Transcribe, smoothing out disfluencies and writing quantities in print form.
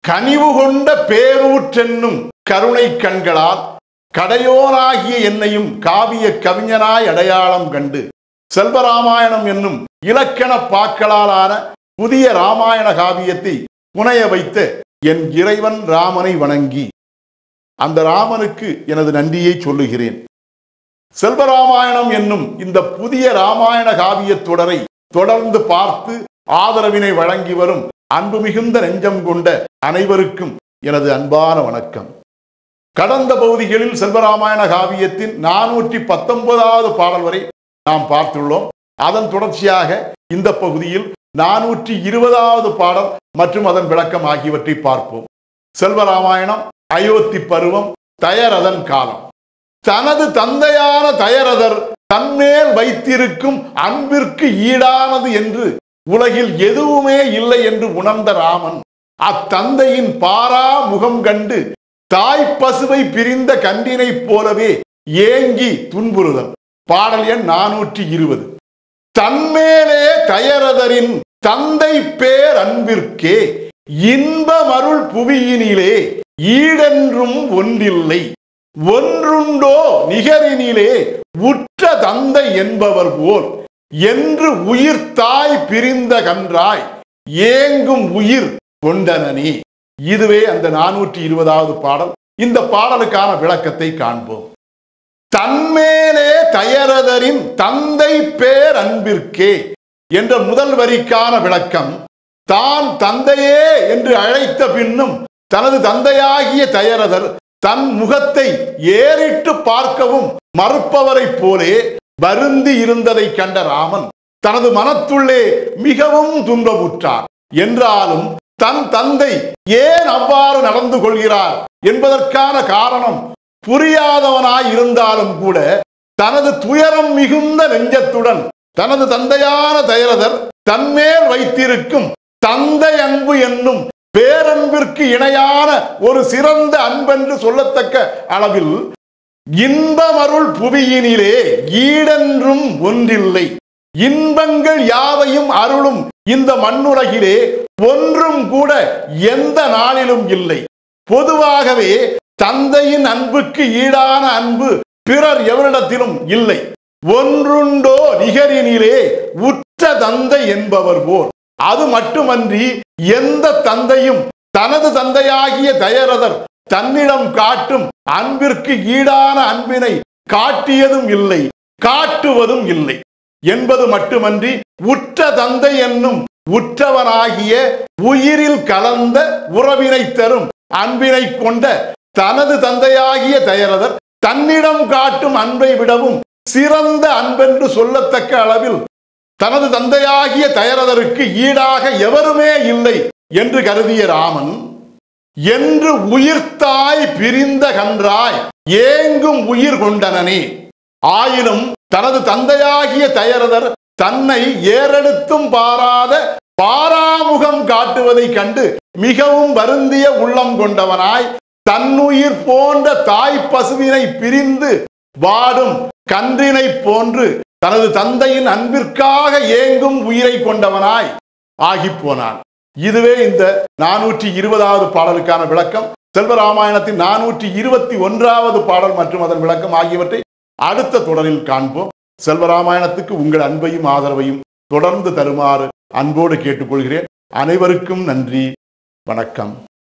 கனிவு கொண்ட பேரூற்றென்னும் கருணை கண்களால் கடையோனாகிய என்னையும் காவிய கவிஞனாய் அடையாளம் கண்டு செல்வராமாயணம் என்னும் இலக்கண பாக்களாலான புதிய ராமாயண காவியத்தை புனைய வைத்த என் இறைவன் ராமனை வணங்கி அந்த ராமனுக்கு எனது நன்றியை சொல்லுகிறேன். செல்வராமாயணம் என்னும் இந்த புதிய ராமாயண காவியத் தொடரை தொடர்ந்து பார்த்து ஆதரவினை வழங்கி வரும் அன்பு மிகுந்த நெஞ்சம் கொண்ட அனைவருக்கும் எனது அன்பான வணக்கம். கடந்த பகுதிகளில் செல்வராமாயண காவியத்தின் 419வது பாடல் வரை நாம் பார்த்துள்ளோம். அதன் தொடர்ச்சியாக இந்த பகுதியில் 420வது பாடல் மற்றும் அதன் விளக்கம் ஆகியவற்றை பார்ப்போம். செல்வராமாயணம் அயோத்தி பருவம், தயரதன் காலம். தனது தந்தையான தயரதர் தன்மேல் வைத்திருக்கும் அன்பிற்கு ஈடானது என்று உலகில் எதுவுமே இல்லை என்று உணர்ந்த ராமன் அத்தந்தையின் பாரா முகம் கண்டு தாய் பசுவை பிரிந்த கன்றினை போலவே ஏங்கி துன்புறுதல். பாடல் எண் 420. தன்மேலே தயரதரின் தந்தை பேர் அன்பிற்கே இன்பமருள் புவியினிலே ஈடென்றும் ஒன்றில்லை, ஒன்றுண்டோ நிகரினிலே உற்ற தந்தை என்பவர் போல் என்று உயிர் தாய் பிரிந்த கன்றாய் ஏங்கும் உயிர் கொண்டனனே. இதுவே அந்த 420வது பாடல். இந்த பாடலுக்கான விளக்கத்தை காண்போம். தன்மேலே தயரதரின் தந்தை பேர் அன்பிற்கே என்ற முதல் வரிக்கான விளக்கம், தான் தந்தையே என்று அழைத்த பின்னும் தனது தந்தையாகிய தயரதர் தன் முகத்தை ஏறிட்டு பார்க்கவும் மறுப்பவரை போலே வருந்தி இருந்ததை கண்ட ராமன் தனது மனத்துள்ளே மிகவும் துன்பமுற்றார். என்றாலும் தன் தந்தை ஏன் அவ்வாறு நடந்து கொள்கிறார் என்பதற்கான காரணம் புரியாதவனாய் இருந்தாலும் கூட தனது துயரம் மிகுந்த நெஞ்சத்துடன் தனது தந்தையான தயரதர் தன்மேல் வைத்திருக்கும் தந்தை அன்பு என்னும் பேரன்பிற்கு இணையான ஒரு சிறந்த அன்பென்று சொல்லத்தக்க அளவில் இன்பமருள் புவியினிலே ஈடென்றும் ஒன்றில்லை, இன்பங்கள் யாவையும் அருளும் இந்த மண்ணுலகிலே ஒன்றும் கூட எந்த நாளிலும் இல்லை. பொதுவாகவே தந்தையின் அன்புக்கு ஈடான அன்பு பிறர் எவரிடத்திலும் இல்லை. ஒன்றுண்டோ நிகரினிலே உற்ற தந்தை என்பவர் போல். அது மட்டுமன்றி எந்த தந்தையும் தனது தந்தையாகிய தயரதர் தன்னிடம் காட்டும் அன்பிற்கு ஈடான அன்பினை காட்டியதும் இல்லை, காட்டுவதும் இல்லை என்பது மட்டுமன்றி உற்ற தந்தை என்னும் உற்றவனாகிய உயிரில் கலந்த உறவினை தரும் அன்பினை கொண்ட தனது தந்தையாகிய தயரதர் தன்னிடம் காட்டும் அன்பை விடவும் சிறந்த அன்பென்று சொல்லத்தக்க அளவில் தனது தந்தையாகிய தயரதருக்கு ஈடாக எவருமே இல்லை என்று கருதிய ராமன் என்று உயிர்த்தாய் பிரிந்த கன்றாய் ஏங்கும் உயிர் கொண்டனனே. ஆயினும் தனது தந்தையாகிய தயரதர் தன்னை ஏறெடுத்தும் பாராத பாராமுகம் காட்டுவதை கண்டு மிகவும் வருந்திய உள்ளம் கொண்டவனாய் தன்னுயிர் போன்ற தாய் பசுவினை பிரிந்து வாடும் கன்றினை போன்று தனது தந்தையின் அன்பிற்காக ஏங்கும் உயிரை கொண்டவனாய் ஆகி போனான். இதுவே இந்த 420வது பாடலுக்கான விளக்கம். செல்வராமாயணத்தின் 421வது பாடல் மற்றும் அதன் விளக்கம் ஆகியவற்றை அடுத்த தொடரில் காண்போம். செல்வராமாயணத்துக்கு உங்கள் அன்பையும் ஆதரவையும் தொடர்ந்து தருமாறு அன்போடு கேட்டுக்கொள்கிறேன். அனைவருக்கும் நன்றி, வணக்கம்.